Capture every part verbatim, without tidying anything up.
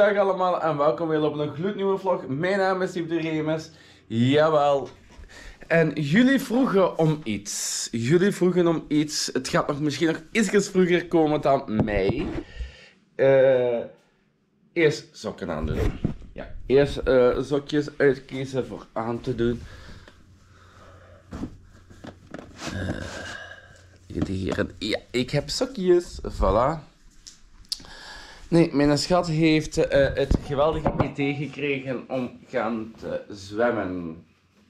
Goedendag allemaal en welkom weer op een gloednieuwe vlog. Mijn naam is Yves de Remes. Jawel. En jullie vroegen om iets. Jullie vroegen om iets. Het gaat nog misschien nog iets vroeger komen dan mij. Uh, eerst sokken aan doen. Ja, eerst uh, sokjes uitkiezen voor aan te doen. Uh, hier. Ja, ik heb sokjes. Voilà. Nee, mijn schat heeft uh, het geweldige idee gekregen om gaan te zwemmen.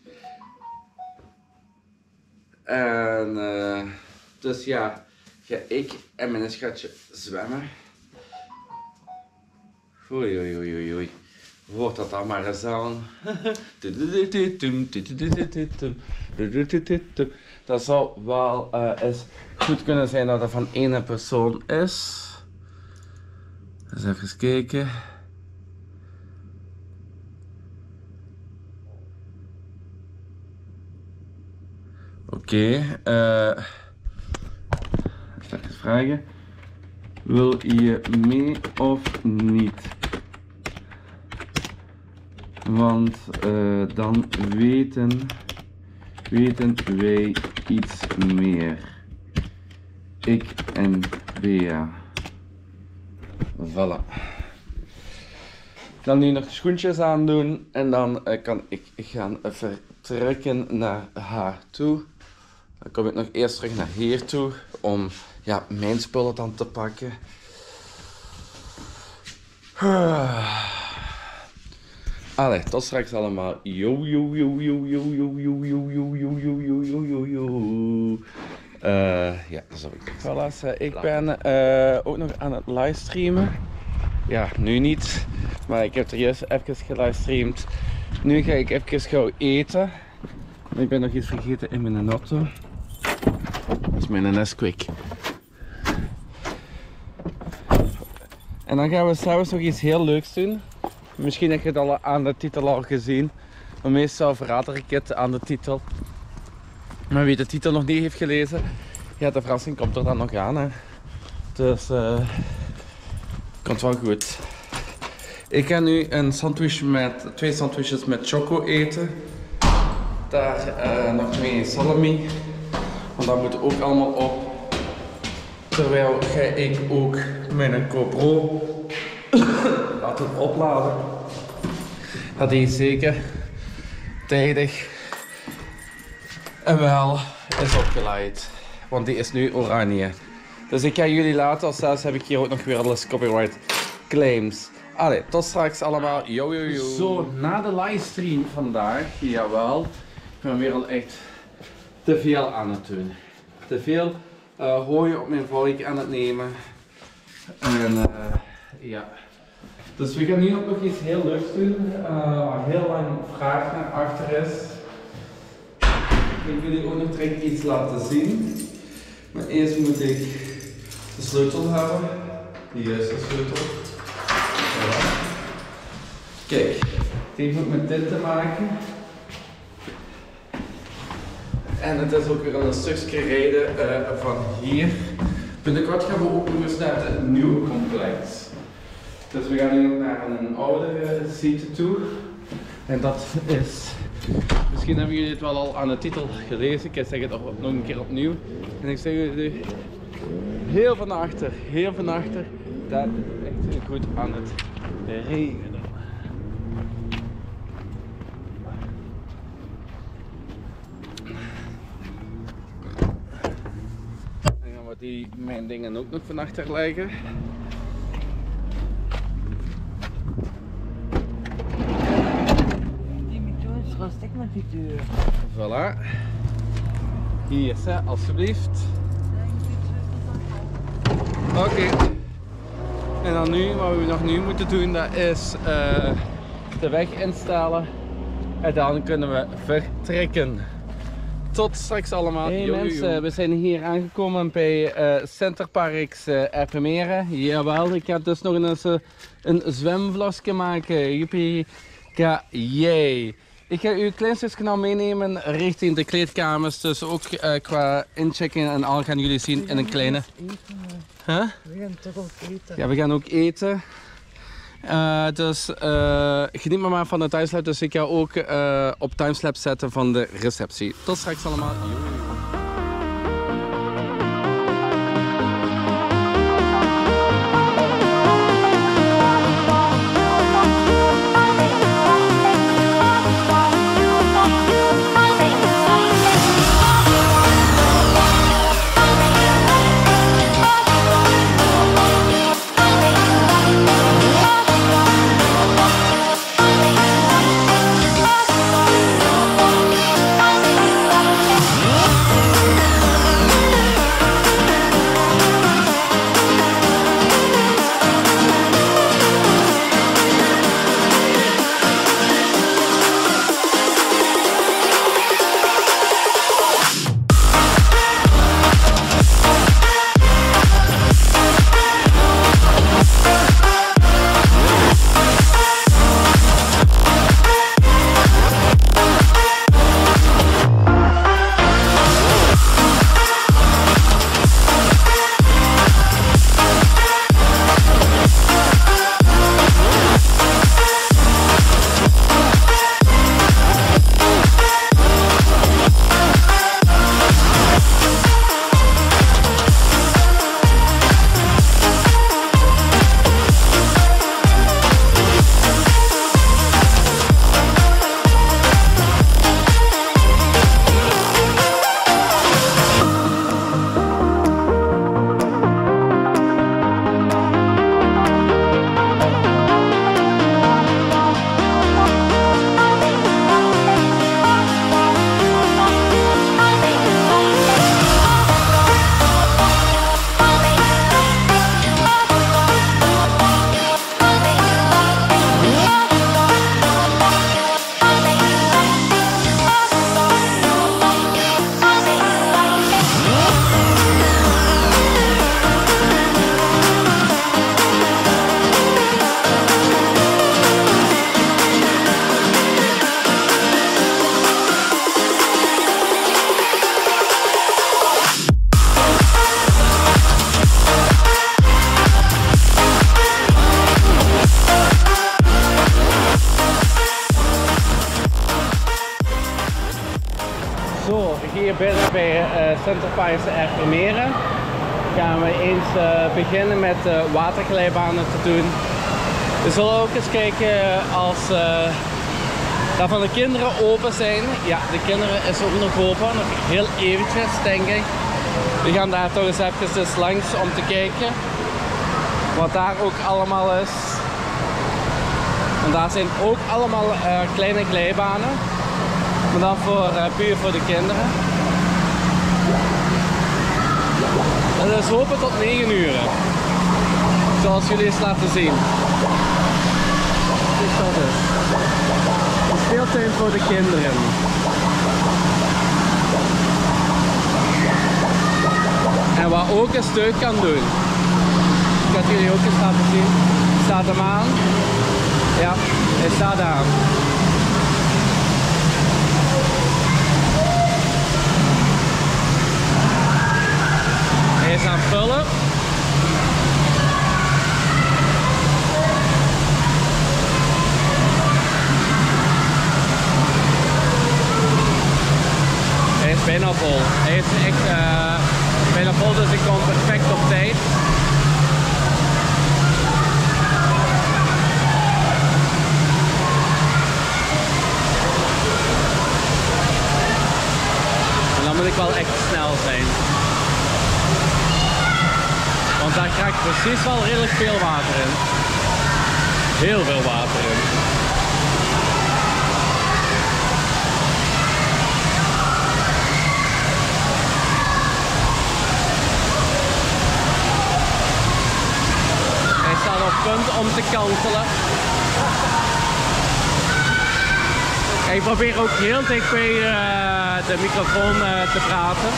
En uh, dus ja, ga ik en mijn schatje zwemmen. Oei oei oei oei oei. Hoort dat dan maar eens aan. Dat zou wel uh, eens goed kunnen zijn dat het van één persoon is. Eens even kijken. Oké, okay, uh, even vragen. Wil je mee of niet? Want uh, dan weten, weten wij iets meer. Ik en Bea. Voilà. Dan nu nog schoentjes aandoen en dan uh, kan ik gaan vertrekken naar haar toe. Dan kom ik nog eerst terug naar hier toe om ja, mijn spullen dan te pakken. Allee, tot straks allemaal. Yo yo yo yo yo yo yo yo yo yo yo yo yo yo yo. Uh, ja, zo ik. Voilà, ik ben uh, ook nog aan het livestreamen. Ja, nu niet, maar ik heb er juist even gelivestreamd. Nu ga ik even gauw eten. Ik ben nog iets vergeten in mijn auto. Dat is mijn Nesquik. En dan gaan we s'avonds nog iets heel leuks doen. Misschien heb je het al aan de titel al gezien. Maar meestal verraad ik het aan de titel. Maar wie de titel nog niet heeft gelezen, ja, de verrassing komt er dan nog aan. Hè. Dus uh, komt wel goed. Ik ga nu een sandwich met, twee sandwiches met choco eten. Daar uh, nog twee salami. Want dat moet ook allemaal op. Terwijl ga ik ook mijn GoPro laten opladen. Dat die zeker tijdig en wel is opgeleid. Want die is nu oranje. Dus ik ga jullie laten, als zelfs heb ik hier ook nog weer alles copyright claims. Allee, tot straks allemaal. Yo yo yo. Zo, na de livestream vandaag, jawel, ik ben weer al echt te veel aan het doen. Te veel uh, hooi op mijn vork aan het nemen. En uh, ja. Dus we gaan nu ook nog iets heel leuks doen, uh, waar heel lang vraag naar achter is. Ik wil jullie ook nog direct iets laten zien. Maar eerst moet ik de sleutel hebben. Hier is de sleutel. Voilà. Kijk, het heeft ook met dit te maken. En het is ook weer een stukje rijden uh, van hier. Binnenkort gaan we ook nog eens naar het nieuwe complex. Dus we gaan nu nog naar een oudere site toe. En dat is... Misschien hebben jullie het wel al aan de titel gelezen. Ik zeg het nog een keer opnieuw. En ik zeg jullie... Heel van achter, heel van achter. Dat is echt goed aan het regenen. Dan gaan we die, mijn dingen ook nog van achter leggen. Stek met die deur. Voilà. Hier, hè, alsjeblieft. Oké. Okay. En dan nu, wat we nog nu moeten doen, dat is uh, de weg instellen. En dan kunnen we vertrekken. Tot straks allemaal. Hey yo, mensen, yo, yo. We zijn hier aangekomen bij uh, Centerparks uh, Erpenmeren. Jawel, ik ga dus nog eens een, een zwemvlogje maken. Joepie. Ja, yay. Ik ga u een klein stukje nou meenemen richting de kleedkamers, dus ook uh, qua inchecken en al gaan jullie zien in een kleine... Eten, huh? we gaan toch ook eten. Ja, we gaan ook eten. Uh, dus uh, geniet maar, maar van de timelapse. Dus ik ga ook uh, op timelapse zetten van de receptie. Tot straks allemaal. Zo, hier binnen bij uh, Centerparks Erpenmeren gaan we eens uh, beginnen met uh, waterglijbanen te doen. We zullen ook eens kijken als uh, dat van de kinderen open zijn. Ja, de kinderen is ook nog open, nog heel eventjes denk ik. We gaan daar toch eens even dus langs om te kijken wat daar ook allemaal is. En daar zijn ook allemaal uh, kleine glijbanen. Maar dan voor, uh, puur voor de kinderen. En dat is open tot negen uur. Zoals jullie eens laten zien. Dus dat is. Een speeltuin voor de kinderen. En wat ook een stuk kan doen. Ik ga het jullie ook eens laten zien. Staat hem aan? Ja, hij staat aan. Hij is aan het vullen. Hij is bijna vol. Hij is echt uh, bijna vol, dus ik kom perfect op tijd. En dan moet ik wel echt snel zijn. Want daar krijg ik precies wel redelijk veel water in. Heel veel water in. Hij staat op punt om te kantelen. Ik probeer ook heel dicht bij uh, de microfoon uh, te praten.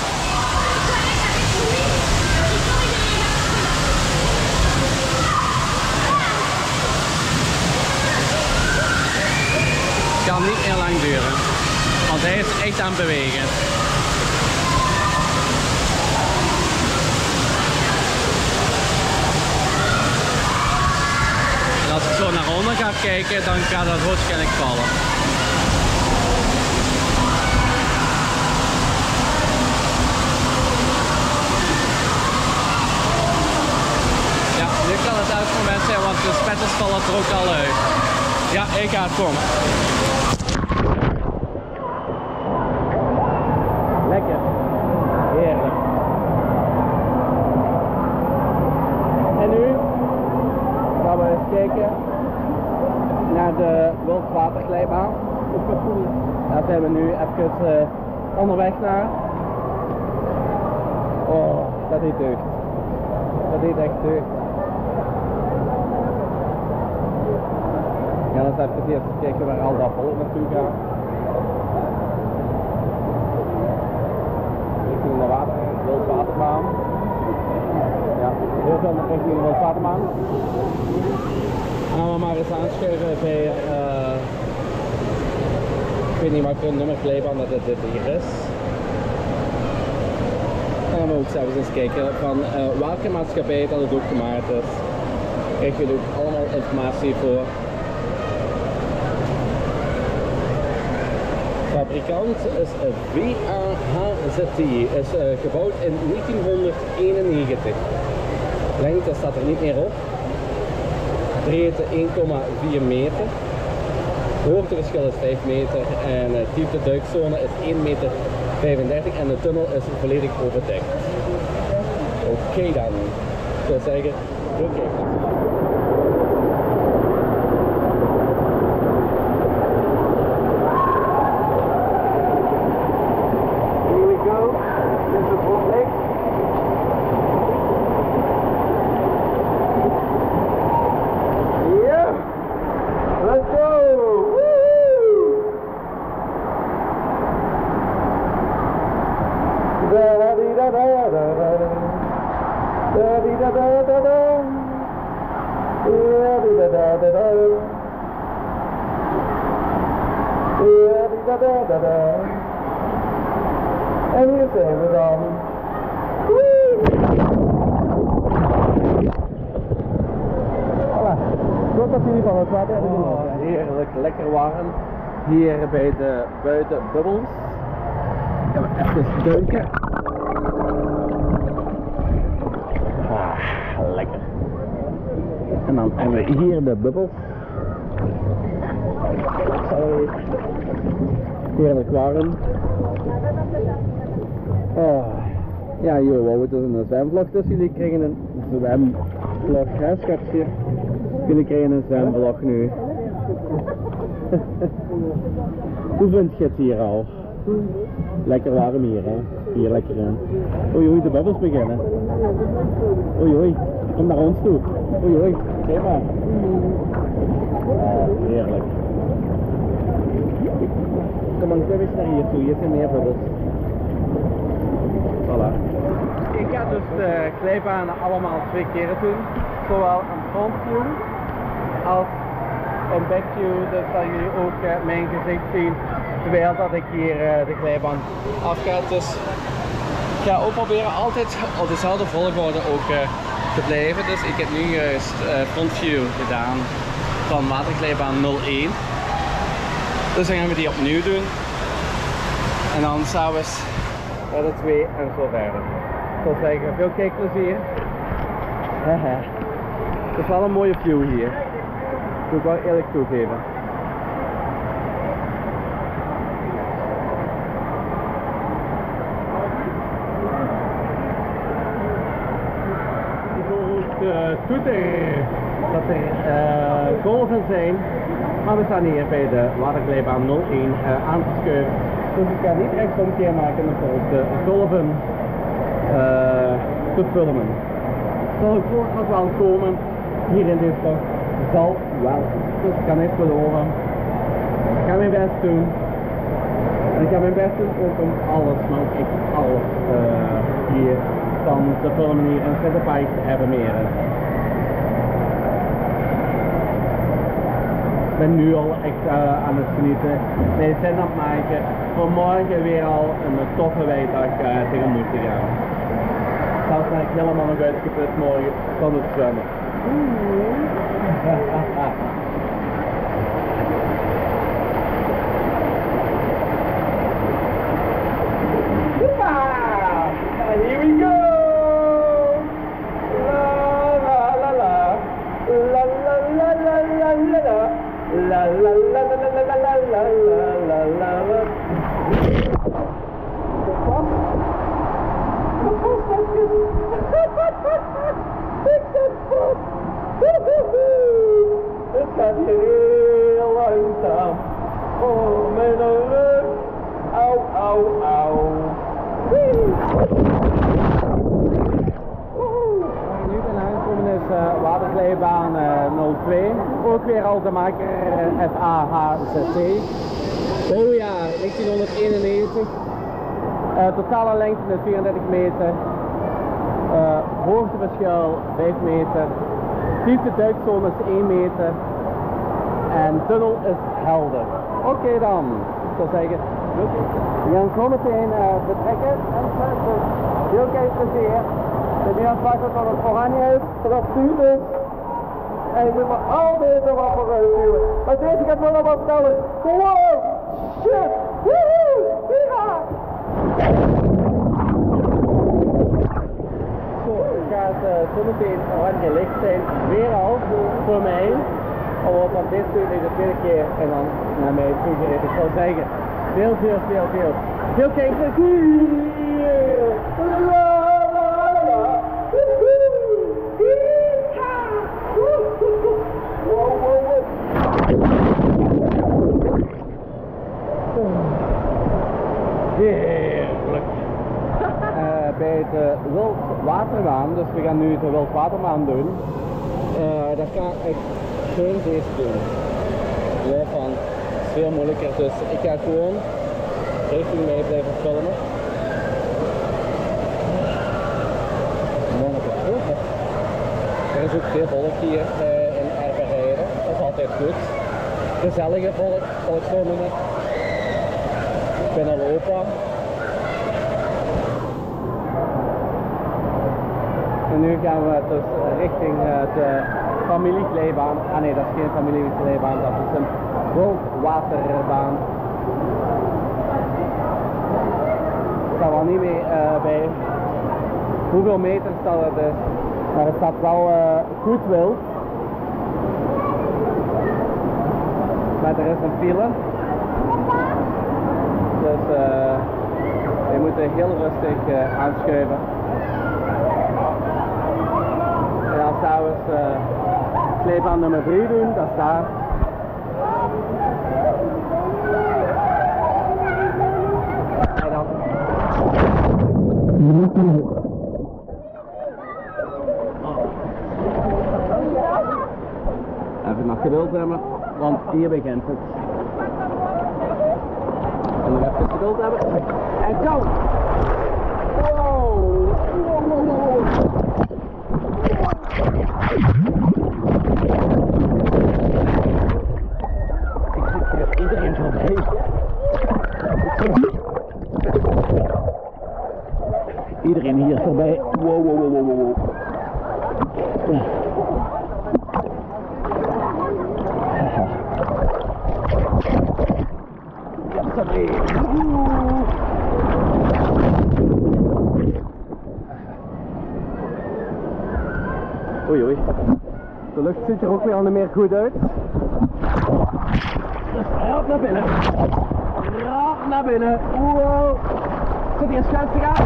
Het kan niet meer lang duren, want hij is echt aan het bewegen. En als ik zo naar onder ga kijken, dan gaat dat waarschijnlijk vallen. Ja, nu kan het elk moment zijn, want de spetters vallen er ook al uit. Ja, ik ga het komen. Lekker. Heerlijk. En nu gaan we eens kijken naar de wildwaterglijbaan. Daar zijn we nu even uh, onderweg naar. Oh, dat is deugd. Dat is echt deugd. Ja, dan even eerst kijken waar al dat volk naartoe gaat. Richting de water, wildwaterbaan. Ja, heel veel richting de wildwaterbaan. Gaan we maar eens aanschuiven bij, uh, ik weet niet wat voor nummer glijbaan dat dit hier is. Dan gaan we ook zelfs eens kijken van uh, welke maatschappij dat het ook gemaakt is. Daar krijg je ook allemaal informatie voor. Fabrikant is V A H Z T, is uh, gebouwd in negentienhonderdeenennegentig. Lengte staat er niet meer op. Breedte één komma vier meter. Hoogteverschil is vijf meter en uh, diepte duikzone is één meter vijfendertig en de tunnel is volledig overdekt. Oké okay dan. Ik zou zeggen, veel kijken. En hier zijn we dan. Voilà, tot dat jullie van het water hebben. Oh, heerlijk, lekker warm. Hier bij de buitenbubbels. Gaan we even duiken. Ah, lekker. En dan hebben we hier de bubbels. Sorry. Heerlijk warm. Oh. Ja, joh, we moeten een zwemvlog, dus jullie krijgen een zwemvlog, hè schatje? Jullie krijgen een zwemvlog nu. Hoe vind je het hier al? Lekker warm hier, hè? Hier lekker in. Oei oei, de bubbels beginnen. Oei oei, kom naar ons toe. Oei oei, kijk maar. Oh, heerlijk. Kom maar eens naar hier toe, hier zijn meer bubbels. Voilà. Ik ga dus de glijbanen allemaal twee keren doen. Zowel een frontview als een backview, dus dat jullie ook uh, mijn gezicht zien terwijl dat ik hier uh, de glijbaan afga. Dus ik ga ook proberen altijd op dezelfde volgorde ook uh, te blijven. Dus ik heb nu juist uh, frontview gedaan van waterglijbaan nul één. Dus dan gaan we die opnieuw doen. En dan s'avonds naar de twee en zo verder. Ik wil zeggen, veel kijkplezier. Het is wel een mooie view hier. Dat moet ik wel eerlijk toegeven. Ik hoor ook de toeter dat er uh, golven zijn. Maar we staan hier bij de waterglijbaan nul één uh, aan te schuiven. Dus ik ga niet rechts omkeer maken om de golven uh, te filmen. Zal ik vooraf wel komen hier in dit vlog? Zal wel. Dus ik kan niet beloven. Ik ga mijn best doen. En ik ga mijn best doen ook om alles, maar ook echt alles uh, hier van te filmen hier in Sint-Pijs te hebben meer. Ik ben nu al echt uh, aan het genieten. Nee, zin aan het maken. Voor morgen weer al een toffe weekdag uh, tegemoet te gaan. Zelfs ben ik helemaal nog uitgeput morgen van het zwemmen. Here we go! La la la la la la la la la la la la la la la la la la la la. Ik zit vast! Het gaat heel langzaam. Oh, mijn rug. Au, au, au. Waar ik nu ben aangekomen is uh, waterglijbaan uh, nul twee. Ook weer al te maken uh, F A H C C. Bouwjaar negentienhonderdeenennegentig. Uh, totale lengte is vierendertig meter. Uh, hoogteverschil vijf meter. Diepte duikzone is één meter. En tunnel is helder. Oké okay dan. Ik zou zeggen, we gaan zo meteen uh, vertrekken. En dus heel kijk plezier. De neerslagen van het oranje is, dat stuurt is. En je moet maar altijd nog wat vooruit duwen. Maar deze gaat wel nog wat sneller. Wow! Shit! Woehoe! Hira! Zo, het gaat uh, zo meteen oranje licht zijn. Weer al, voor mij. Omdat van dit stuurt ik de tweede keer en dan naar mij toe gereden. Ik zou zeggen, veel, veel, veel, veel. Veel kijkplezier! Heerlijk! Uh, bij het uh, wildwaterbaan, dus we gaan nu de wildwaterbaan doen. Uh, daar kan ik geen deze doen. Ja, van, het is veel moeilijker, dus ik ga gewoon richting mij blijven filmen. Er is ook veel volk hier uh, in Erberheide, dat is altijd goed. Gezellige volk, zal ik zo noemen. Ik ben al opa. En nu gaan we dus richting de familieglijbaan. Ah nee, dat is geen familieglijbaan, dat is een wildwaterbaan. Ik sta wel niet mee uh, bij hoeveel meters dat het is, maar het staat wel uh, goed wild. Maar er is een file. Dus uh, we moeten heel rustig uh, aanschuiven. En als we uh, glijbaan nummer drie doen, dat is daar. En dan... Even nog geduld hebben, want hier begint het. En nog even geduld hebben. En go! Wow! Wow, wow, wow. Iedereen voorbij. Iedereen hier voorbij. Wow, wow, wow, wow, wow. Oei, oei. De lucht ziet er ook weer al niet meer goed uit. Dus rap naar binnen. Rap naar binnen. Wow. Zit hier een schuis te gaan?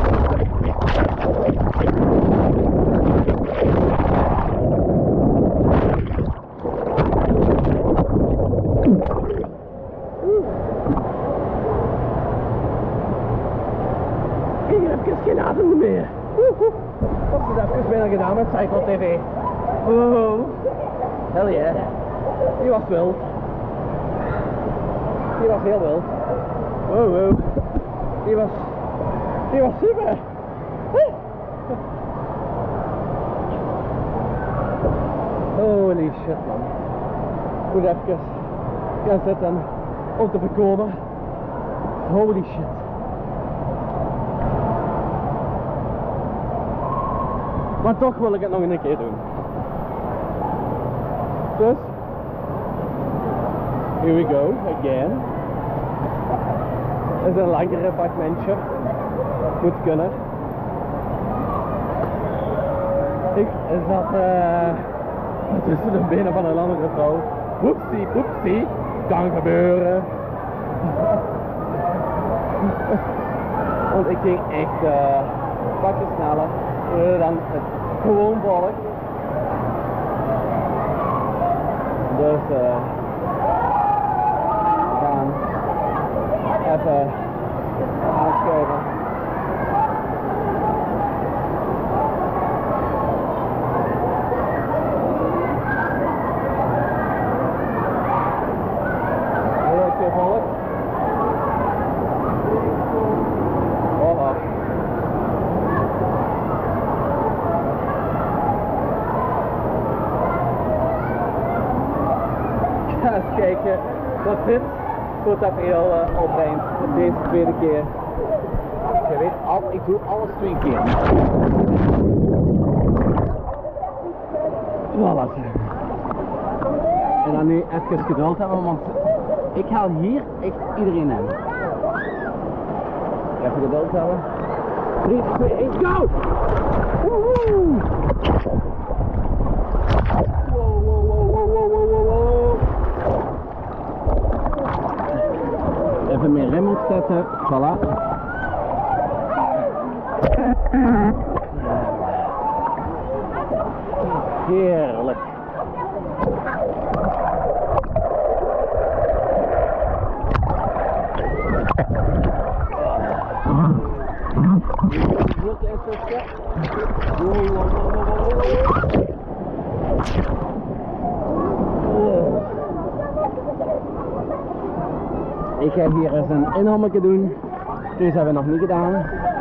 Hier heb ik geen adem meer. Dat is het even bijna gedaan met Cycle T V. Wow. Hell yeah. Die was wild. Die was heel wild. Wow, wow. Die was... Die was super. Holy shit man. Ik moet even gaan zitten om te bekomen. Holy shit. Maar toch wil ik het nog een keer doen. Dus, here we go again. Het is een langere fragmentje. Moet kunnen. Ik zat uh, tussen de benen van een andere vrouw. Oepsie, oepsie. Kan gebeuren. Want ik ging echt uh, een pakje sneller uh, dan het gewoon volk. Dus uh, we gaan even aanschuiven. Heel veel volk. Oh. Ga eens kijken wat dit voor tafereel uh, opbrengt deze tweede keer. Je weet al, ik doe alles twee keer. Voilà. En dan nu even geduld hebben, want ik haal hier echt iedereen in. Even geduld hebben. drie, twee, één, go! Woehoe! Wow, wow, wow, wow, wow, wow, wow. Even meer rem opzetten, voilà. Heerlijk. Ik ga hier eens een inhammetje doen. Deze hebben we nog niet gedaan.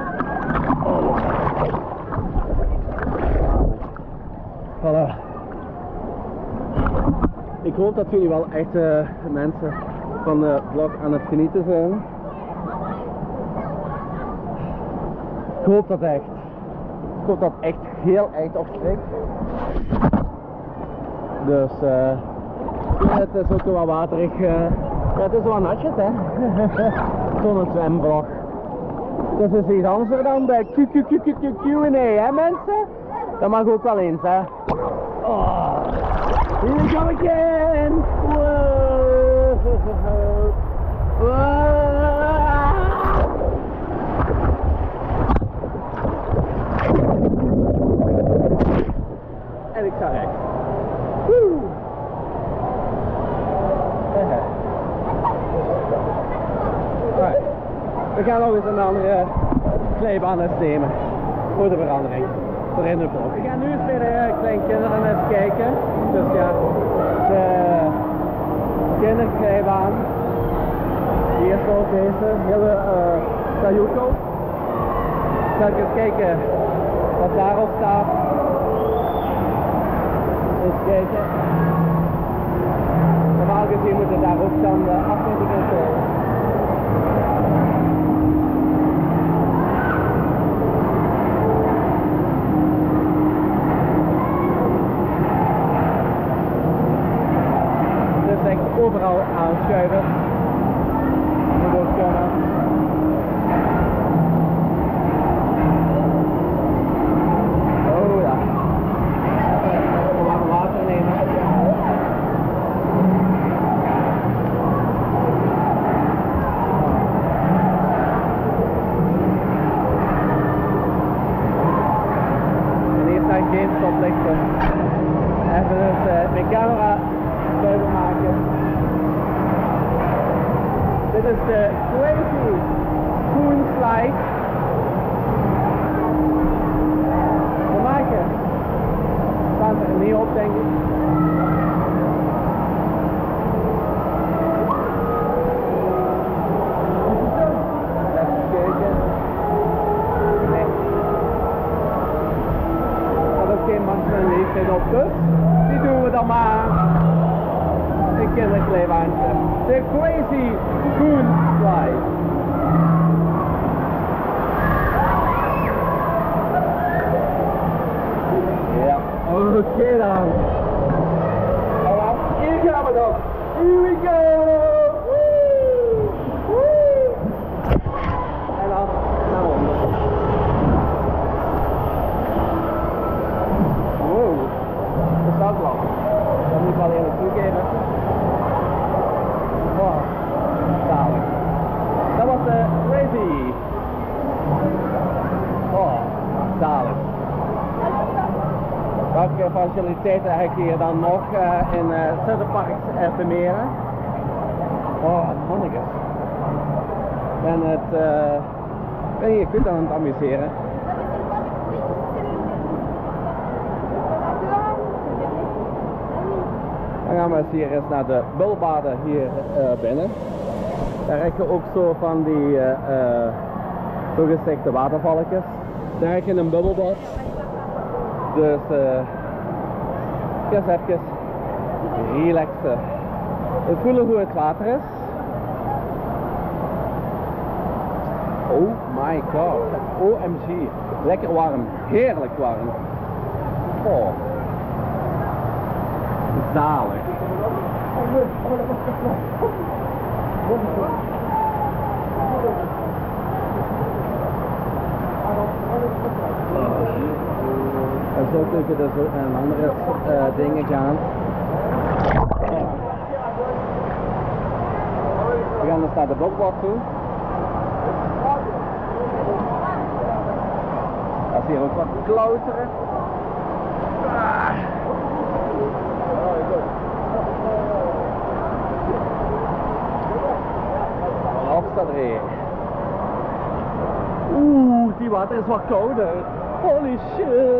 Voilà. Ik hoop dat jullie wel echt uh, mensen van de vlog aan het genieten zijn. Ik hoop dat echt. Ik hoop dat echt heel echt opstrikt. Dus uh, ja, het is ook wel waterig. Uh, ja, het is wel natjes hè. Zo'n zwemvlog. Dus is iets anders dan bij Q Q Q Q Q en A hè mensen? Dat mag ook wel eens hè. Oh. Here we go again! Whoa. Whoa. En ik sta recht. Woe. Right. We gaan nog eens een andere glijbaan eens nemen. Voor de verandering. Voor in de vlog. We gaan nu eens bij de kleinkinderen eens kijken. Dus ja, de kinderglijbaan. Die is zoals deze, hele uh, Sayuko. Zal ik eens kijken wat daarop staat. Eens kijken. Normaal gezien moet het daarop staan de afmeting en zo. Overal aanschuiven. Moet ook kunnen. Oh ja. Even warm water nemen. En hier staan geen stoplichten. Even dus uh, mijn camera zuiver maken. Dit is de Crazy Coon Slide. We maken. Staat er niet op denk ik. Even kijken. Nee. Er is geen man van leeftijd op dus. Die doen we dan maar. Een kinderkleebaantje. De Crazy Coon Slide. Ja, oké okay dan. Voilà. welke faciliteiten heb ik hier dan nog uh, in uh, Centerparks Erpenmeren. Oh, mannetjes. En het, uh, ben je goed aan het amuseren. Dan gaan we eens hier eens naar de bulbaden hier uh, binnen. Daar heb je ook zo van die uh, uh, zogezegde watervalletjes. Daar heb je een bubbelbad. Dus uh, ga eens even relaxen. Het voelen hoe het water is. Oh my god. O M G. Lekker warm. Heerlijk warm. Oh. Zalig. En zo kun je dus ook naar andere uh, dingen gaan. We gaan dus naar de bubbelbad toe. Dat is hier ook wat klauteren. Ah. Vanaf staat er hier. Oeh, die water is wat kouder. Holy shit.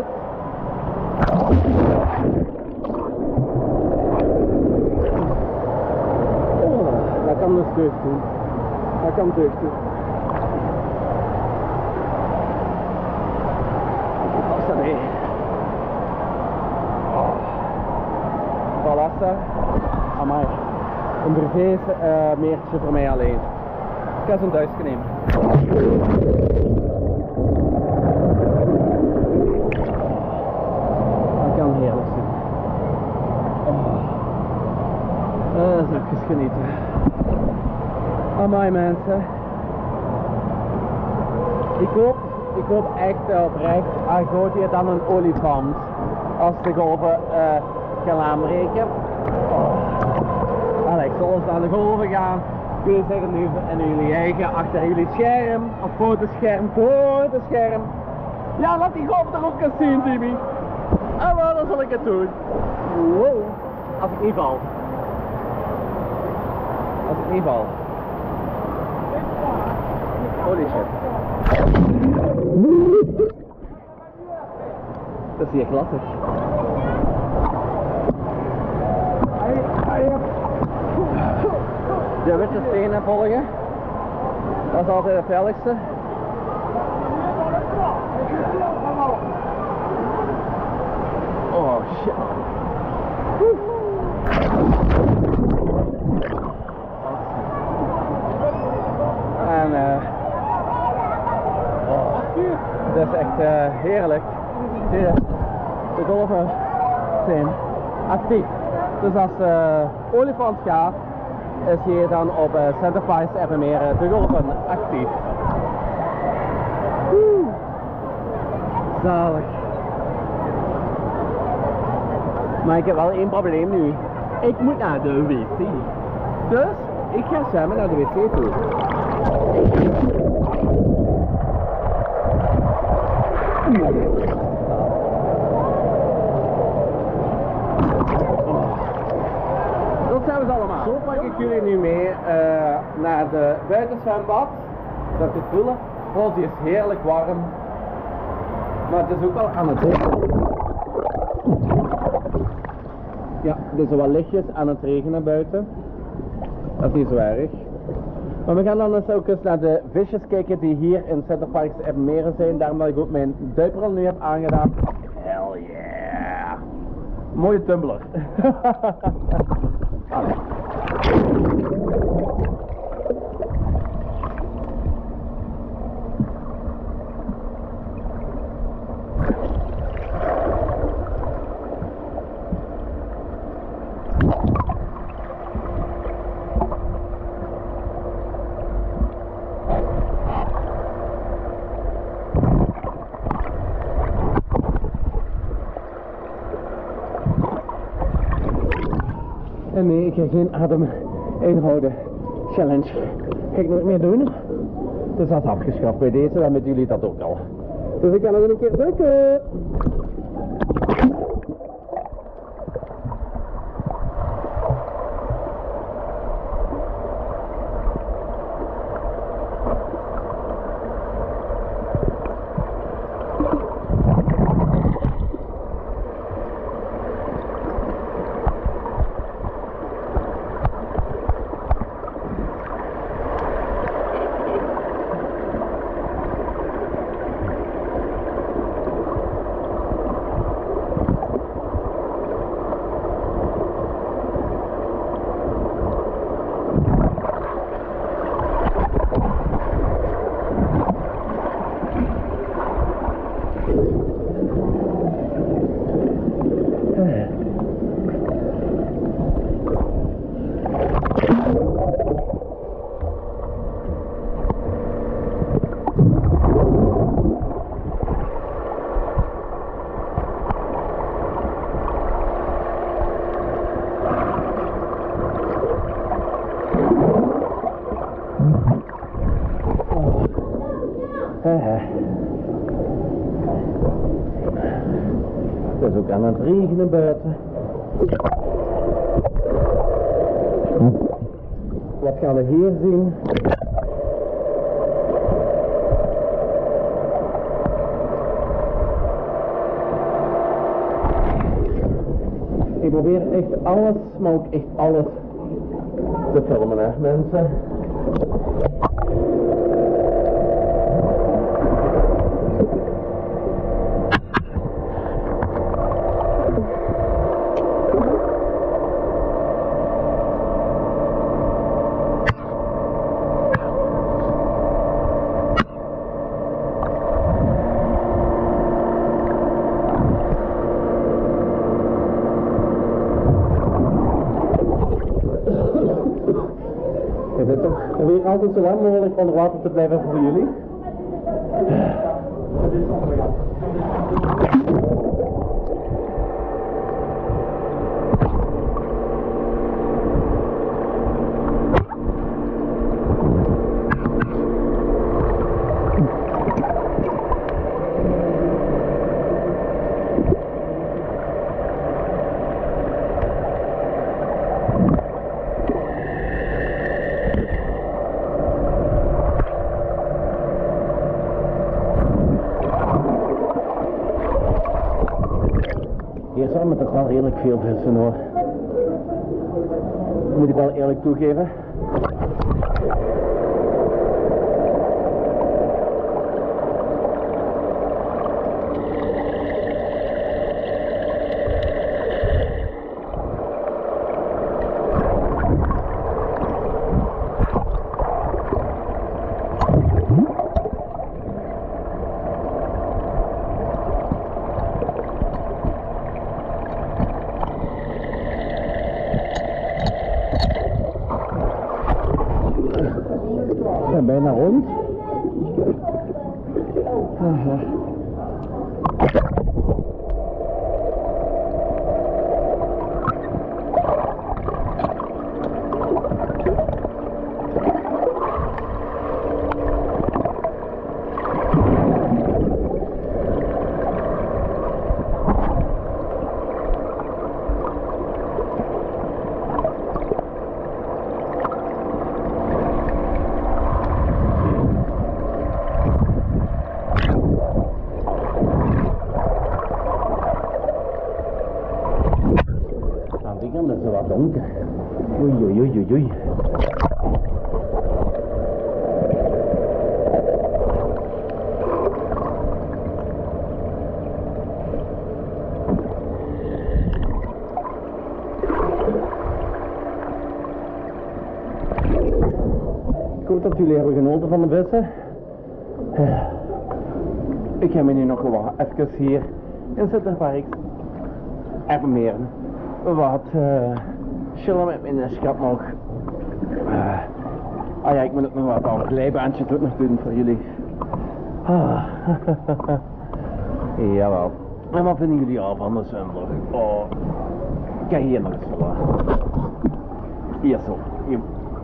Oh, dat kan dus deugd doen. Dat kan deugd doen. Vanaf staat er hier. Balassa. Amai. Een privé uh, meertje voor mij alleen. Ik ga zo'n duistje nemen. Dat kan heerlijk zijn. Oh. Uh, dat is ook eens genieten. Amai mensen. Ik hoop, ik hoop echt oprecht, hij gooit hier dan een olifant als de golven uh, gaan aanbreken. Oh. Allee, ik zal eens aan de golven gaan. Jullie zeggen nu en jullie eigen achter jullie scherm, of fotoscherm, fotoscherm. Ja, laat die golf er ook eens zien, Timmy. En wel, dan zal ik het doen. Wow. Als ik niet val. Als ik niet val. Holy shit. Dat is hier glasig. De witte stenen volgen. Dat is altijd het veiligste. Oh shit. En uh, oh, dat is echt uh, heerlijk. Zie je, de golven zijn actief. Dus als uh, olifant gaat, is hier dan op uh, Centerparks Erpenmeren de golven actief. Woe. Zalig. Maar ik heb wel één probleem nu. Ik moet naar de wc. Dus ik ga samen naar de wc toe. Dat zijn we allemaal. Zo pak ik jullie nu mee uh, naar de buitenzwembad. Dat te voelen. Oh, die is heerlijk warm. Maar het is ook wel aan het regenen. Ja, het is wel lichtjes aan het regenen buiten. Dat is niet zo erg. Maar we gaan dan dus ook eens naar de visjes kijken die hier in Centerparks Erpenmeren zijn. Daarom dat ik ook mijn duikbril nu heb aangedaan. Hell yeah! Mooie tumbler. Allee. En nee, ik ga geen adem inhouden challenge. Ga ik nooit meer doen. Dus dat is afgeschaft bij deze, dan met jullie dat ook al. Dus ik ga nog een keer drukken. Het is ook aan het regenen buiten. Wat gaan we hier zien? Ik probeer echt alles, maar ook echt alles te filmen, hè, mensen. Ik ben toch probeer altijd zo lang mogelijk onder water te blijven voor jullie. Hier zijn we toch wel redelijk veel vissen hoor. Dat moet ik wel eerlijk toegeven. We zijn bijna rond. Aha. Dat is wel wat donker. Oei oei oei oei oei. Ik hoop dat jullie hebben genoten van de vissen. Ik ga me nu nog wel even hier in Centerparks even meer wat uh, chillen met mijn schat nog. Uh, ah ja, ik moet ook nog wat aan glijbaantjes ook nog doen voor jullie. Ah. Jawel. En wat vinden jullie al van de zwemvlog? Oh, kijk hier nog eens wel. Hier zo. Hier.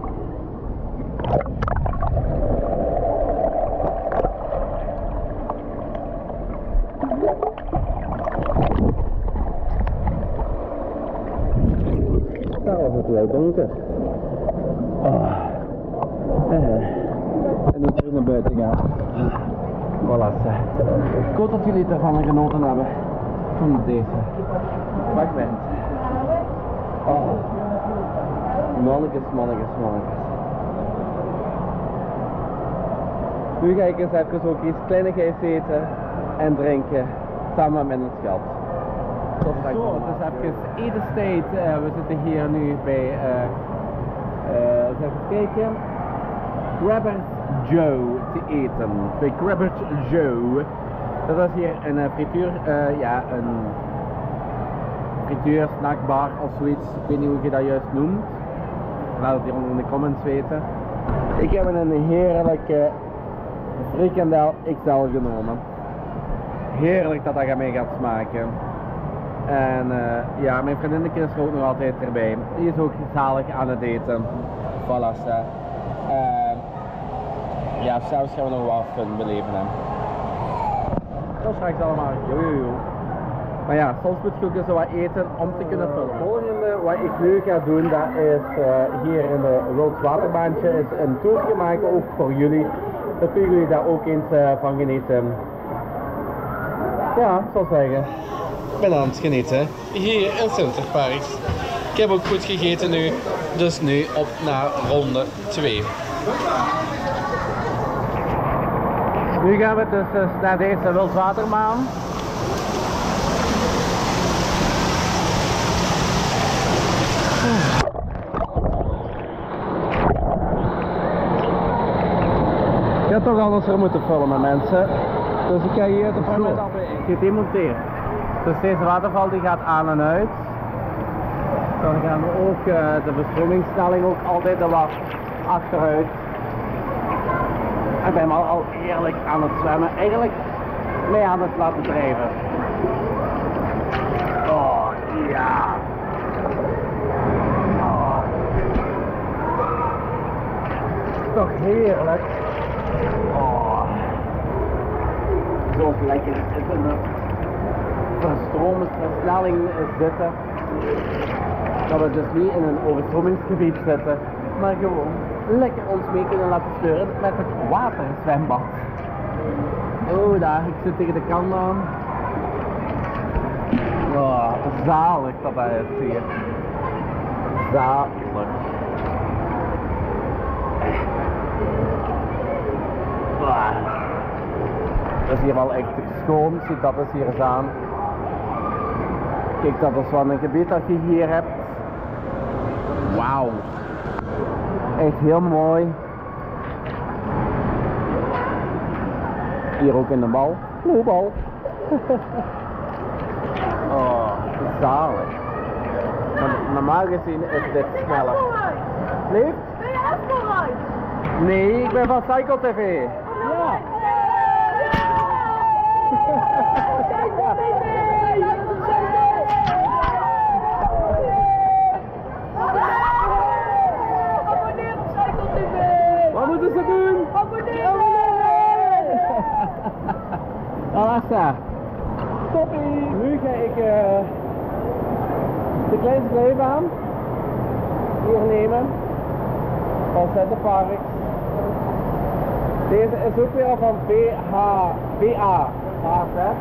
Daar was het wel donker. Oh. Uh. En nu terug naar buiten gaan. Voilà. Ik hoop dat jullie ervan genoten hebben. Van deze. Fragment. Oh. Mannetjes, mannetjes, mannetjes. Nu ga ik eens even ook iets kleinigheid eten en drinken. Samen met een schat. Tot straks. Zo, het is even etenstijd. Uh, we zitten hier nu bij, uh, uh, eens even kijken, Crabbers Joe te eten. Bij Crabbers Joe. Dat is hier een uh, frituur, uh, ja, een frituur, snackbar of zoiets. Ik weet niet hoe je dat juist noemt. Laat het hier onder in de comments weten. Ik heb een heerlijke frikandel X L genomen. Heerlijk dat dat aan mij gaat smaken. En uh, ja, mijn vriendinnetje is er ook nog altijd erbij. Die is ook zalig aan het eten. Voilà. Uh, ja, zelfs gaan we nog wel fun beleven. Hè. wel straks allemaal. Jo, jo, jo. Maar ja, soms moet je ook eens wat eten om te kunnen vullen. Het volgende wat ik nu ga doen, dat is uh, hier in de World Waterbaantje, is een toertje maken, ook voor jullie. Dat kunnen jullie daar ook eens uh, van genieten. Ja, ik zal zeggen. Ik ben aan het genieten. Hier in Sinterparks. Ik heb ook goed gegeten nu, dus nu op naar ronde twee. Nu gaan we dus, dus naar deze wildwaterbaan. Ik had toch anders er moeten filmen, mensen. Dus ik ga hier de moment al gedemonteerd. Dus deze waterval die gaat aan en uit. Dan gaan we ook uh, de bestroomingssnelling ook altijd er wat achteruit. Ik ben al, al eerlijk aan het zwemmen, eigenlijk mee aan het laten drijven. Oh ja. Oh. Toch heerlijk. Oh. Zo lekker is een verstromingsversnelling zitten. Dat we dus niet in een overstromingsgebied zitten, maar gewoon lekker ons mee kunnen laten sleuren met het waterzwembad. Oh, daar, ik zit tegen de kant aan. Oh, zalig dat dat is hier. Zalig. Oh. Dat is hier wel echt schoon, ziet dat eens hier eens aan. Kijk, dat is wat een gebied dat je hier hebt. Wauw. Echt heel mooi. Hier ook in de bal. Loopbal. Oh, zalig. Normaal gezien is dit sneller. Lief? Ben je Esperite? Nee, ik ben van Cycle T V. Ja. Abonneer op Cycle T V! Wat moeten ze doen? Abonneer! Alassa. Toppie! Nu ga ik uh, de kleinste glijbaan hier nemen van Sinterparks. Deze is ook weer van B H, B A Haarvet.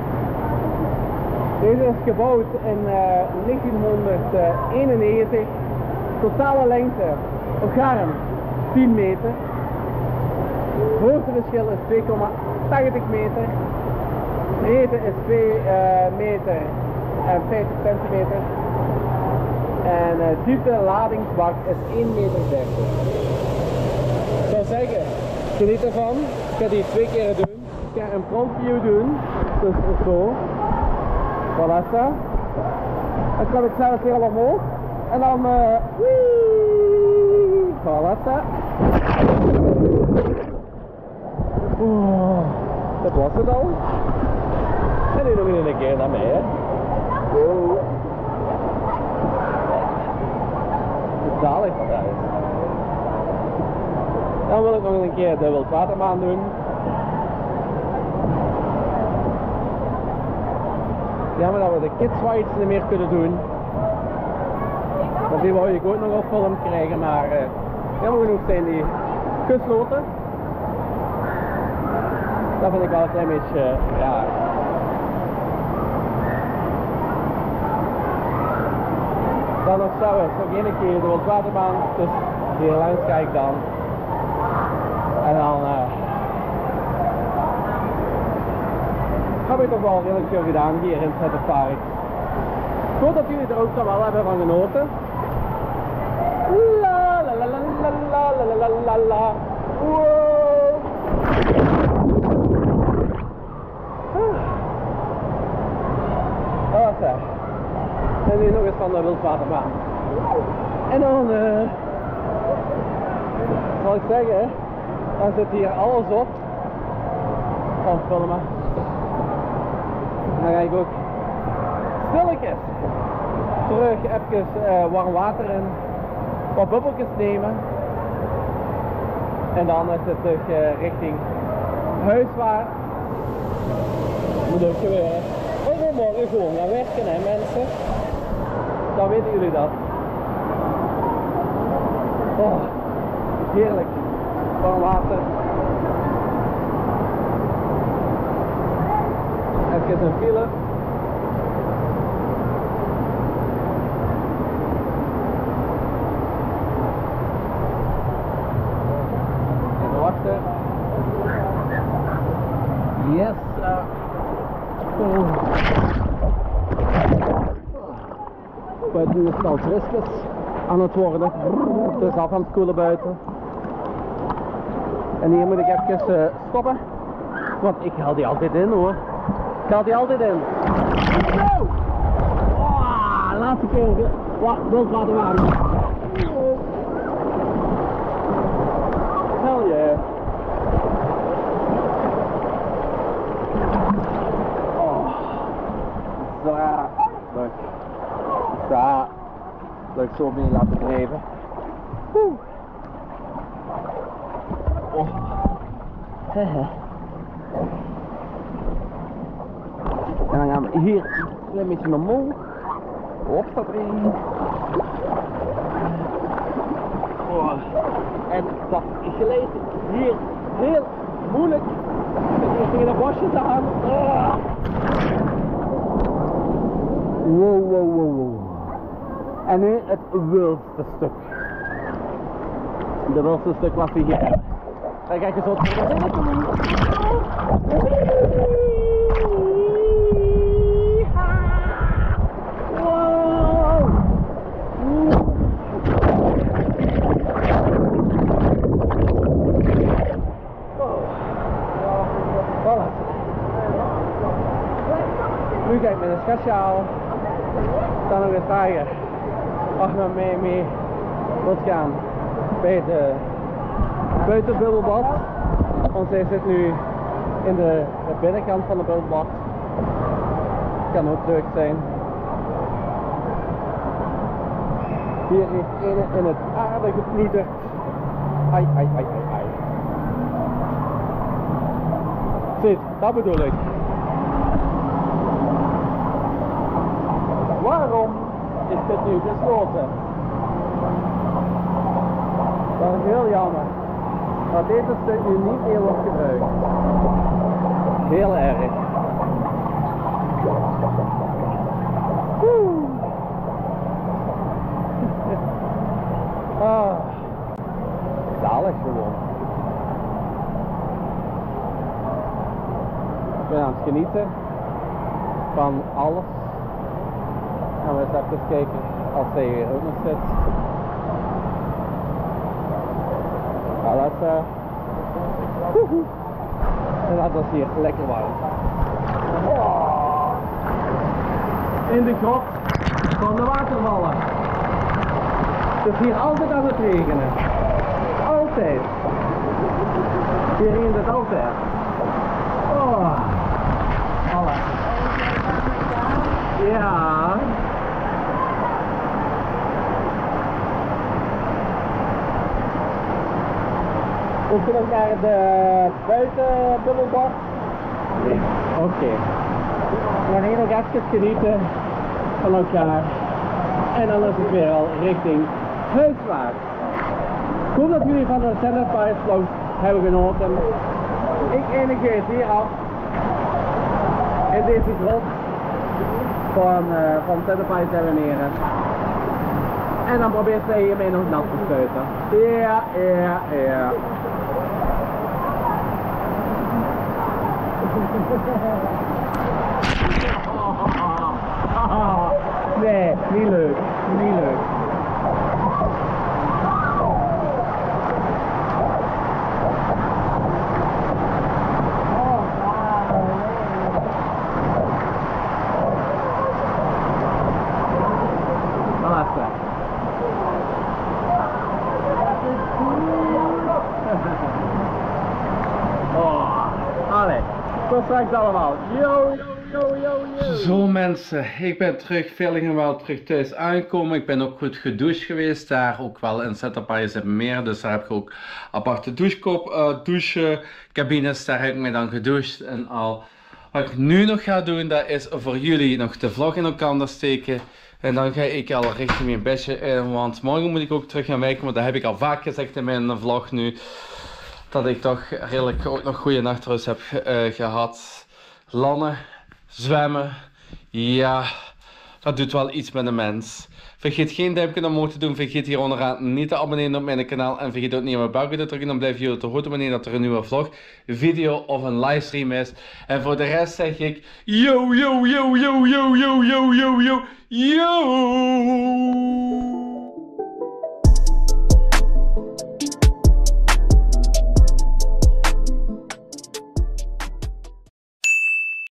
Deze is gebouwd in uh, negentienhonderdeenennegentig. Totale lengte op garm tien meter. Het hoogteverschil is twee komma tachtig meter. Breedte is twee meter en vijftig centimeter. En uh, diepte ladingsbak is één meter dertig. Ik zou zeggen, geniet ervan. Ik ga die twee keer doen. Ik ga een front view doen. Dus zo. Voilà. Dan kan ik zelfs weer al omhoog. En dan uh, wii. Voilà. Oh, dat was het al. En nu nog een keer naar mij, hè. Wow. Zalig wat dat is. Dan wil ik nog een keer de wildwaterbaan doen. Jammer dat we de kids rides niet meer kunnen doen. Want die wou ik ook nog op film krijgen, maar uh, jammer genoeg zijn die gesloten. Dat vind ik wel een klein beetje uh, raar. Dan nog zelfs nog één keer de wildwaterbaan, dus hier langs ga ik dan. En dan uh, heb ik toch wel redelijk veel gedaan hier in Sinterparks. Ik hoop dat jullie er ook dan wel hebben van genoten. La la la la la la la la la la. Wow. Oh, zeg. En nu nog eens van de wildwaterbaan. En dan uh, zal ik zeggen, dan zit hier alles op van filmen. Dan ga ik ook stilletjes terug even uh, warm water in, wat bubbeltjes nemen. En dan is het terug uh, richting huiswaarts leuk gebeuren. Ik wil morgen gewoon gaan werken, hè mensen. Dan weten jullie dat. Oh, heerlijk. Van water. Even een file. Even wachten. Yes. Uh. Oh. Buiten is het al frisjes aan het worden. Het is af aan het koelen buiten. En hier moet ik even uh, stoppen. Want ik haal die altijd in hoor. Ik haal die altijd in. Zo! Oh, laatste keer. Wat? Wilt laten waren. Hell yeah. Oh. Zwaar. Leuk. Zwaar. Leuk zo mee laten drijven. Oeh. Oh. Hehe. En dan gaan we hier een beetje omhoog. Op staat er een. Oh. En dat glijdt hier heel moeilijk. Ik zit hier tegen de bosjes aan. Oh. Wow, wow, wow, wow. En nu het wildste stuk. De wildste stuk wat we hier hebben. Dan kijk eens wat we er binnen doen. Wow! Voilà. Nu kijk ik met een schatjaal. Dan nog een tijger. Mag maar mee mee wilt gaan bij de buitenbubbelbad. Want zij zit nu in de, de binnenkant van de bubbelbad. Kan ook leuk zijn. Hier heeft een in het aarde geploeterd. Ai, ai, ai, ai, ai. Zit, dat bedoel ik. Waarom is dit nu gesloten? Dat is heel jammer. Dat deze stuk nu niet meer wordt gebruikt. Heel erg. Woe. Ah, zalig gewoon. Ik ben aan het genieten van alles. Gaan we eens even kijken als zij hier ook nog zit. Ja, dat is uh... Woehoe. En dat was hier lekker warm. Oh. In de grot van de watervallen. Het is hier altijd aan het regenen. Altijd. Hier regent het altijd. Oh. Alles. Ja. Moet je nog naar de buitenbubbelbad? Nee. Oké. Okay. We gaan hier nog even genieten van elkaar. En dan is het weer al richting huiswaarts. Ik hoop dat jullie van de stand-up paddle vlog hebben genoten. Ik eindig het hier af. In deze grot van, uh, van stand-up paddle termineren. En dan probeert zij hiermee nog nat te spuiten. Ja, ja, ja. Nee, niet leuk. Niet leuk. Tot straks allemaal. Yo, yo, yo, yo, yo. Zo mensen, ik ben terug, Villingen wel terug thuis aangekomen. Ik ben ook goed gedoucht geweest, daar ook wel in Stand-up Paddle en meer. Dus daar heb ik ook aparte douchekop, uh, douchecabines, daar heb ik mij dan gedoucht en al. Wat ik nu nog ga doen, dat is voor jullie nog de vlog in elkaar steken. En dan ga ik al richting mijn bedje in, want morgen moet ik ook terug gaan werken. Maar dat heb ik al vaak gezegd in mijn vlog nu. Dat ik toch redelijk ook nog goede nachtrust heb uh, gehad. Lannen, zwemmen, ja, dat doet wel iets met een mens. Vergeet geen duimpje omhoog te doen, vergeet hier onderaan niet te abonneren op mijn kanaal. En vergeet ook niet op mijn belletje te drukken, dan blijf je op de hoogte wanneer dat er een nieuwe vlog, video of een livestream is. En voor de rest zeg ik, yo yo yo yo yo yo yo yo yo yo.